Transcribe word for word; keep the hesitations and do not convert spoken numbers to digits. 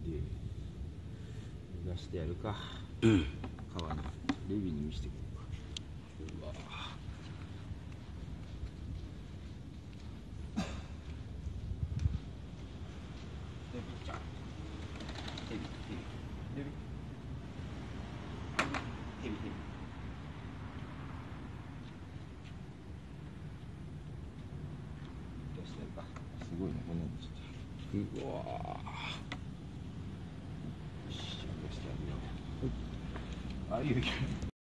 で出してやるか。 うん。 川にレビに見せてくれるか。うわレビちゃん、ヘビヘビレビヘビヘビ出してやるか。すごいね、こんなのちょっと。うわー、よし、出してやるよ。あ、いいよいいよ。